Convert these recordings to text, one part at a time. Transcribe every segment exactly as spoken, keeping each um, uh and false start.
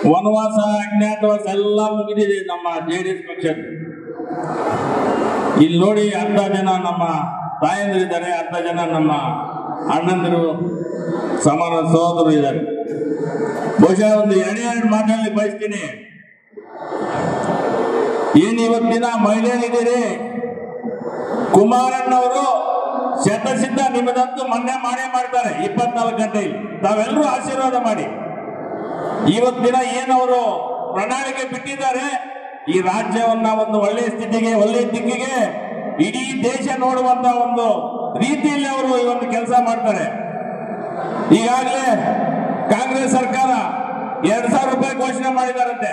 ವನವಾಸ ಅಜ್ಞಾತವಾಸ ಎಲ್ಲ ಮುಗಿದಿದೆ ನಮ್ಮ ಜೆಡಿಎಸ್ ಪಕ್ಷದ. ಇಲ್ಲಿ ನೋಡಿ ಅರ್ಧ ಜನ ನಮ್ಮ ತಾಯಂದಿರಿದ್ದಾರೆ, ಅರ್ಧ ಜನ ನಮ್ಮ ಅಣ್ಣಂದಿರು ಸಮಾನ ಸಹೋದರರು ಇದ್ದಾರೆ. ಬಹುಶಃ ಒಂದು ಎರಡೇ ಎರಡು ಮಾತಲ್ಲಿ ಬಯಸ್ತೀನಿ. ಏನ್ ಇವತ್ತಿನ ಮಹಿಳೆಯರಿದ್ದೀರಿ, ಕುಮಾರಣ್ಣವರು ಶತಸಿದ್ಧ ನಿಮ್ಮದಂತೂ ಮನ್ನೆ ಮಾಡೇ ಮಾಡ್ತಾರೆ ಇಪ್ಪತ್ನಾಲ್ಕು ಗಂಟೆಯಲ್ಲಿ. ತಾವೆಲ್ಲರೂ ಆಶೀರ್ವಾದ ಮಾಡಿ. ಇವತ್ತಿನ ಏನವರು ಪ್ರಣಾಳಿಕೆ ಬಿಟ್ಟಿದ್ದಾರೆ, ಈ ರಾಜ್ಯವನ್ನ ಒಂದು ಒಳ್ಳೆಯ ಸ್ಥಿತಿಗೆ, ಒಳ್ಳೆಯ ದಿಕ್ಕಿಗೆ, ಇಡೀ ದೇಶ ನೋಡುವಂತ ಒಂದು ರೀತಿಯಲ್ಲಿ ಅವರು ಈ ಒಂದು ಕೆಲಸ ಮಾಡ್ತಾರೆ. ಈಗಾಗಲೇ ಕಾಂಗ್ರೆಸ್ ಸರ್ಕಾರ ಎರಡ್ ಸಾವಿರ ರೂಪಾಯಿ ಘೋಷಣೆ ಮಾಡಿದಾರಂತೆ,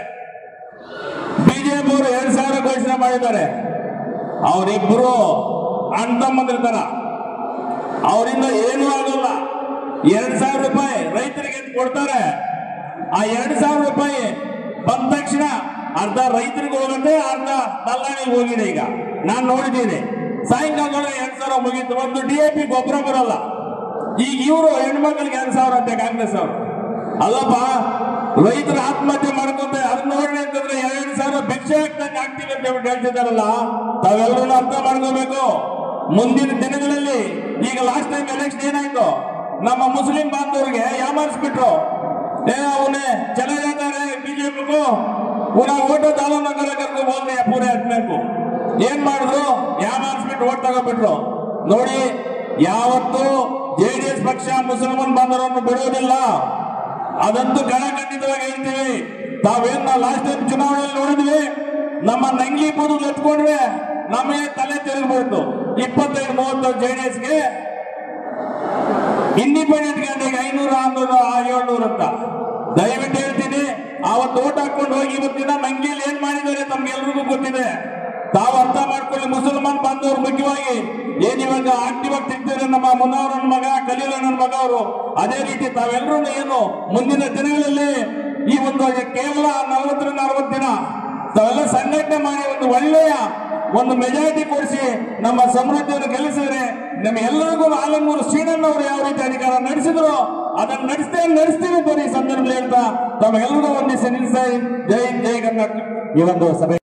ಬಿಜೆಪಿ ಅವರು ಎರಡ್ ಸಾವಿರ ಘೋಷಣೆ ಮಾಡಿದ್ದಾರೆ. ಅವರಿಬ್ಬರು ಅಣ್ಣ ತಮ್ಮಂದಿರ್ತಾರ, ಅವರಿಂದ ಏನೂ ಆಗೋಲ್ಲ. ಎರಡ್ ಸಾವಿರ ರೂಪಾಯಿ ರೈತರಿಗೆ ಕೊಡ್ತಾರೆ. ಆ ಎರಡ್ ಸಾವಿರ ರೂಪಾಯಿ ಬಂದ ತಕ್ಷಣ ಅರ್ಧ ರೈತರಿಗೆ ಹೋಗುತ್ತೆ, ಅರ್ಧ ದಲ್ಲಾಳಿಗೆ ಹೋಗಿದೆ. ಈಗ ನಾನು ನೋಡಿದ್ದೀನಿ, ಸಾಯಂಕಾಲದೊಳಗೆ ಎರಡ್ ಸಾವಿರ ಮುಗೀತು. ಒಂದು ಡಿ ಎ ಪಿ ಗೊಬ್ಬರ ಬರಲ್ಲ. ಈಗ ಇವರು ಹೆಣ್ಮಕ್ಳಿಗೆ ಎರಡ್ ಸಾವಿರ ಅಂತೆ ಕಾಂಗ್ರೆಸ್ ಅವರು. ಅಲ್ಲಪ್ಪ, ರೈತರು ಆತ್ಮಹತ್ಯೆ ಮಾಡ್ಕೊಂತ ಅದನ್ನ ನೋಡ್ರಿ ಅಂತಂದ್ರೆ ಎರಡ್ ಸಾವಿರ ಭಿಕ್ಷೆ ಹಾಕ್ತಂಗೆ ಆಗ್ತಿಲ್ಲ ಅಂತ ಹೇಳ್ತಿದ್ದಾರಲ್ಲ. ತಾವೆಲ್ಲರೂ ಅರ್ಥ ಮಾಡ್ಕೋಬೇಕು. ಮುಂದಿನ ದಿನಗಳಲ್ಲಿ ಈಗ ಲಾಸ್ಟ್ ಟೈಮ್ ಎಲೆಕ್ಷನ್ ಏನಾಯ್ತು, ನಮ್ಮ ಮುಸ್ಲಿಂ ಬಾಂಧವರಿಗೆ ಯಾಮಾರಿಸ್ಬಿಟ್ರು. ಏ ಅವನೇ ಚಲಾ जाता है बीजेपी को, उन्हें वोट डालो ना कर करके बोल रहे हैं पूरे आदमी को. ಏನ್ ಮಾಡಿದ್ರು, ಯಾಮಾರಿಸ್ಬಿಟ್ಟು ಓಟ್ ತಗೋಬಿಟ್ರು. ನೋಡಿ, ಯಾವತ್ತು ಜೆಡಿಎಸ್ ಪಕ್ಷ ಮುಸಲ್ಮಾನ್ ಬಾಂಧವರನ್ನು ಬಿಡುವುದಿಲ್ಲ. ಅದಂತೂ ಕಡಖಂಡಿತವಾಗಿ ಹೇಳ್ತೀವಿ. ತಾವೇನ್ ಲಾಸ್ಟ್ ಟೈಮ್ ಚುನಾವಣೆಯಲ್ಲಿ ನೋಡಿದ್ವಿ, ನಮ್ಮ ನಂಗಿ ಬೂದು ಎತ್ಕೊಂಡ್ರೆ ನಮಗೆ ತಲೆ ತಿರುಗ್ಬಿಡ್ತು. ಇಪ್ಪತ್ತೈದು ಮೂವತ್ತು ಜೆಡಿಎಸ್ಗೆ, ಇಂಡಿಪೆಂಡೆಂಟ್ ಕ್ಯಾಂಡಿಡೇಟ್ ಐನೂರ ಆರ್ನೂರ ಏಳ್ನೂರ ಅಂತ. ದಯವಿಟ್ಟು ಹೇಳ್ತೀನಿ, ಅವತ್ತು ಓಟ್ ಹಾಕೊಂಡು ಹೋಗಿ ಇವತ್ತಿನ ನಂಗಿಯಲ್ಲಿ ಏನ್ ಮಾಡಿದ್ದಾರೆ ತಮ್ಗೆಲ್ರಿಗೂ ಗೊತ್ತಿದೆ. ತಾವು ಅರ್ಥ ಮಾಡ್ಕೊಳ್ಳಿ. ಮುಸಲ್ಮಾನ್ ಬಾಂಧವರು ಮುಖ್ಯವಾಗಿ ಏನ್ ಇವಾಗ ಆಕ್ಟಿವ್ ಆಗಿ ತಿಂತಿದ್ರೆ ನಮ್ಮ ಮುನ್ನವರನ್ನ ಮಗ, ಖಲೀಲಣ್ಣನ ಮಗ ಅವರು, ಅದೇ ರೀತಿ ತಾವೆಲ್ಲರೂ ಏನು ಮುಂದಿನ ದಿನಗಳಲ್ಲಿ ಈ ಒಂದು ಕೇವಲ ನಲವತ್ತರಿಂದ ಅರವತ್ತು ದಿನ ತಾವೆಲ್ಲ ಸಂಘಟನೆ ಮಾಡಿ ಒಂದು ಒಳ್ಳೆಯ ಒಂದು ಮೆಜಾರಿಟಿ ಕೊಡಿಸಿ ನಮ್ಮ ಸಮೃದ್ಧಿಯನ್ನು ಗೆಲ್ಲಿಸಿದ್ರೆ ನಮ್ಮ ಎಲ್ಲರಿಗೂ ಆಲಂಗೂರು ಶ್ರೀನಣ್ಣವರು ಯಾವ ರೀತಿ ಅಧಿಕಾರ ನಡೆಸಿದ್ರು ಅದನ್ನು ನಡೆಸ್ತೇ ನಡೆಸ್ತೀವಿ ಅಂತ ಈ ಸಂದರ್ಭದಲ್ಲಿ ಹೇಳ್ತಾ ತಮ್ಮೆಲ್ಲರಿಗೂ ವಂದಿಸಿ ನಿಲ್ಲಿಸ್ತಾ ಜೈ ಜೈ ಕರ್ನಾಟಕ. ಈ ಒಂದು ಸಭೆ